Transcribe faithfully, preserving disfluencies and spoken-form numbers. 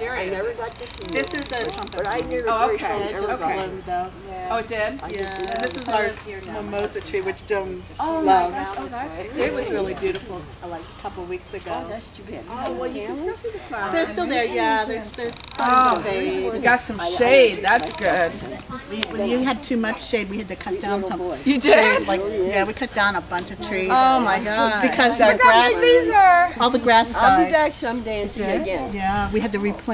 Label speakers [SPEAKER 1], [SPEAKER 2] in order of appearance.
[SPEAKER 1] I never got to see
[SPEAKER 2] This
[SPEAKER 1] it.
[SPEAKER 2] is a trumpet.
[SPEAKER 1] But I never
[SPEAKER 3] Oh,
[SPEAKER 1] very
[SPEAKER 3] okay.
[SPEAKER 1] seldom
[SPEAKER 2] It
[SPEAKER 1] ever
[SPEAKER 2] just
[SPEAKER 1] got it.
[SPEAKER 2] bloomed though.
[SPEAKER 3] Oh, it did?
[SPEAKER 2] Yeah, and this is our mimosa tree, which Jones
[SPEAKER 3] Oh my
[SPEAKER 2] loves.
[SPEAKER 3] gosh, oh that's
[SPEAKER 2] It
[SPEAKER 3] great.
[SPEAKER 2] was really beautiful, uh, like a couple weeks
[SPEAKER 1] Oh,
[SPEAKER 2] ago.
[SPEAKER 1] that's too bad.
[SPEAKER 3] Oh, well, you can still see the flowers.
[SPEAKER 2] They're still there, yeah. There's, there's
[SPEAKER 3] Oh,
[SPEAKER 2] some shade.
[SPEAKER 3] we got some shade. That's good.
[SPEAKER 2] We, when you had too much shade, we had to cut down some.
[SPEAKER 3] You did?
[SPEAKER 2] Like, yeah, we cut down a bunch of trees
[SPEAKER 3] Oh my god.
[SPEAKER 2] because our
[SPEAKER 3] Look how big
[SPEAKER 2] grass,
[SPEAKER 3] these are.
[SPEAKER 2] all the grass
[SPEAKER 1] I'll be
[SPEAKER 2] died.
[SPEAKER 1] back someday and see you again.
[SPEAKER 2] Yeah, we had to replant.